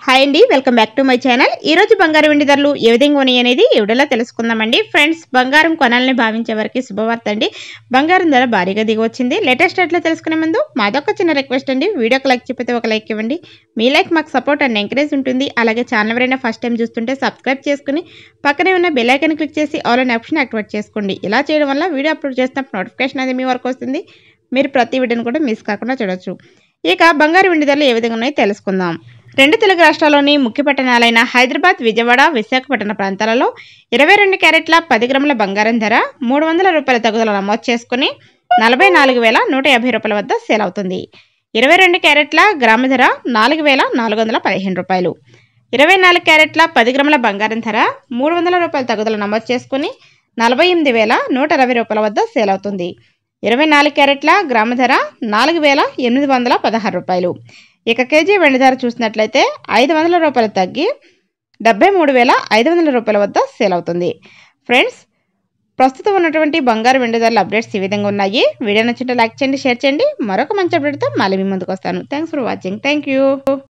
Hi అండి, welcome back to my channel. ఈ రోజు బంగారం వెండి ధరలు ఏ విధంగా ఉన్నాయి అనేది ఈ వీడియోలో తెలుసుకుందామండి. ఫ్రెండ్స్, బంగారం కొనాలని భావించే వారికి శుభవార్త అండి. బంగారం ధర భారీగా దిగి వచ్చింది. లేటెస్ట్ రేట్లో తెలుసుకునే ముందు మాదొక చిన్న రిక్వెస్ట్ అండి. వీడియోకి లైక్ చెప్పితే ఒక లైక్ ఇవ్వండి. మీ లైక్ మాకు సపోర్ట్ అండ్ ఎంకరేజ్ ఉంటుంది. అలాగే ఛానల్ ఎవరైనా ఫస్ట్ టైం చూస్తుంటే సబ్స్క్రైబ్ చేసుకుని పక్కనే ఉన్న బెల్ ఐకాన్ క్లిక్ చేసి ఆల్ అనే ఆప్షన్ యాక్టివేట్ చేసుకోండి. ఇలా చేయడం వల్ల వీడియో అప్లోడ్ చేసినప్పుడు నోటిఫికేషన్ అనేది మీ వరకు వస్తుంది. మీరు ప్రతి వీడియోని కూడా మిస్ కాకుండా చూడొచ్చు. ఇక బంగారు వెండి ధరలు ఏ విధంగా ఉన్నాయో తెలుసుకుందాం. రెండు తెలుగు రాష్ట్రాల్లోని ముఖ్య పట్టణాలైన హైదరాబాద్, విజయవాడ, విశాఖపట్నం ప్రాంతాలలో 22 క్యారెట్ల 10 గ్రాముల బంగారం ధర 300 రూపాయల తగ్గుదల నమోదు చేసుకుని 44,150 రూపాయల వద్ద సేల్ అవుతుంది. 22 క్యారెట్ల గ్రాము ధర 4,415 రూపాయలు. 24 క్యారెట్ల 10 గ్రాముల బంగారం ధర 300 రూపాయల తగ్గుదల నమోదు చేసుకుని 48,160 రూపాయల వద్ద సేల్ అవుతుంది. 24 క్యారెట్ల గ్రాము ధర 4,816 రూపాయలు. ఇక కేజీ వెండి ధర చూసినట్లయితే 500 రూపాయలు తగ్గి 73,500 రూపాయల వద్ద సేల్ అవుతుంది. ఫ్రెండ్స్, ప్రస్తుతం ఉన్నటువంటి బంగారు వెండి ధరల అప్డేట్స్ ఈ విధంగా ఉన్నాయి. వీడియో నచ్చితే లైక్ చేయండి, షేర్ చేయండి. మరొక మంచి అప్డేట్తో మళ్ళీ మీ ముందుకు వస్తాను. Thanks for watching. Thank you.